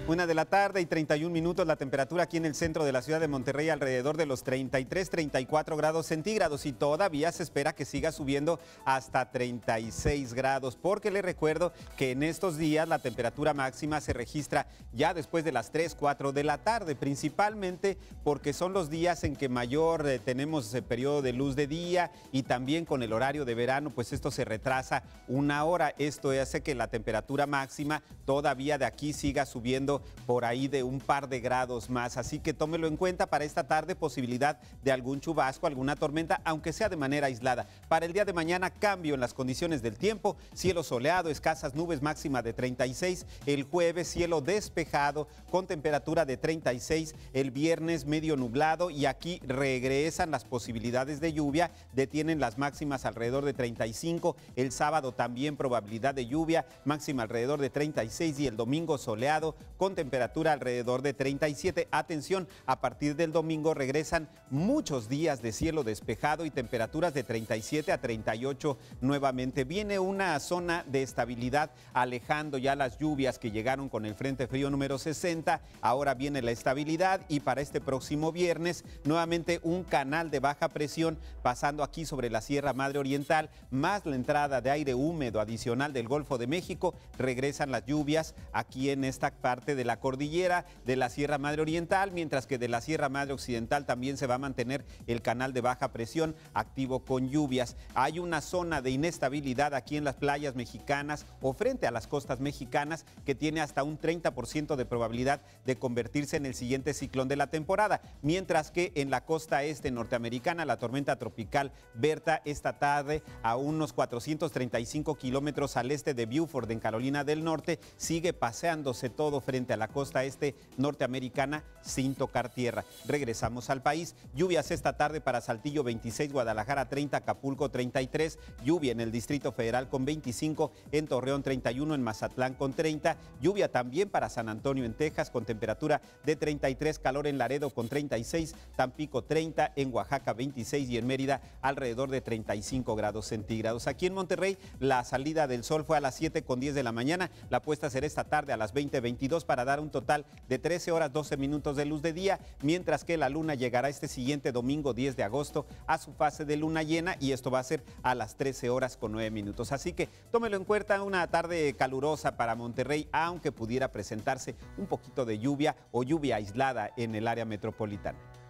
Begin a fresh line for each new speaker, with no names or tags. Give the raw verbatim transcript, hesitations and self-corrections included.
Una de la tarde y treinta y un minutos, la temperatura aquí en el centro de la ciudad de Monterrey alrededor de los treinta y tres, treinta y cuatro grados centígrados y todavía se espera que siga subiendo hasta treinta y seis grados, porque les recuerdo que en estos días la temperatura máxima se registra ya después de las tres, cuatro de la tarde, principalmente porque son los días en que mayor eh, tenemos el periodo de luz de día y también con el horario de verano, pues esto se retrasa una hora. Esto hace que la temperatura máxima todavía de aquí siga subiendo por ahí de un par de grados más, así que tómelo en cuenta para esta tarde, posibilidad de algún chubasco, alguna tormenta, aunque sea de manera aislada. Para el día de mañana, cambio en las condiciones del tiempo, cielo soleado, escasas nubes, máxima de treinta y seis, el jueves cielo despejado con temperatura de treinta y seis, el viernes medio nublado y aquí regresan las posibilidades de lluvia, detienen las máximas alrededor de treinta y cinco, el sábado también probabilidad de lluvia, máxima alrededor de treinta y seis y el domingo soleado con temperatura alrededor de treinta y siete. Atención, a partir del domingo regresan muchos días de cielo despejado y temperaturas de treinta y siete a treinta y ocho nuevamente. Viene una zona de estabilidad alejando ya las lluvias que llegaron con el Frente Frío número sesenta. Ahora viene la estabilidad y para este próximo viernes nuevamente un canal de baja presión pasando aquí sobre la Sierra Madre Oriental, más la entrada de aire húmedo adicional del Golfo de México. Regresan las lluvias aquí en esta parte de la cordillera de la Sierra Madre Oriental, mientras que de la Sierra Madre Occidental también se va a mantener el canal de baja presión activo con lluvias. Hay una zona de inestabilidad aquí en las playas mexicanas o frente a las costas mexicanas que tiene hasta un treinta por ciento de probabilidad de convertirse en el siguiente ciclón de la temporada, mientras que en la costa este norteamericana la tormenta tropical Berta esta tarde a unos cuatrocientos treinta y cinco kilómetros al este de Beaufort en Carolina del Norte sigue paseándose todo frente a la costa este norteamericana sin tocar tierra. Regresamos al país. Lluvias esta tarde para Saltillo veintiséis, Guadalajara treinta, Acapulco treinta y tres, lluvia en el Distrito Federal con veinticinco, en Torreón treinta y uno, en Mazatlán con treinta, lluvia también para San Antonio en Texas con temperatura de treinta y tres, calor en Laredo con treinta y seis, Tampico treinta, en Oaxaca veintiséis y en Mérida alrededor de treinta y cinco grados centígrados. Aquí en Monterrey la salida del sol fue a las siete con diez de la mañana, la puesta será esta tarde a las veinte veintidós para dar un total de trece horas doce minutos de luz de día, mientras que la luna llegará este siguiente domingo diez de agosto a su fase de luna llena y esto va a ser a las trece horas con nueve minutos. Así que tómelo en cuenta, una tarde calurosa para Monterrey, aunque pudiera presentarse un poquito de lluvia o lluvia aislada en el área metropolitana.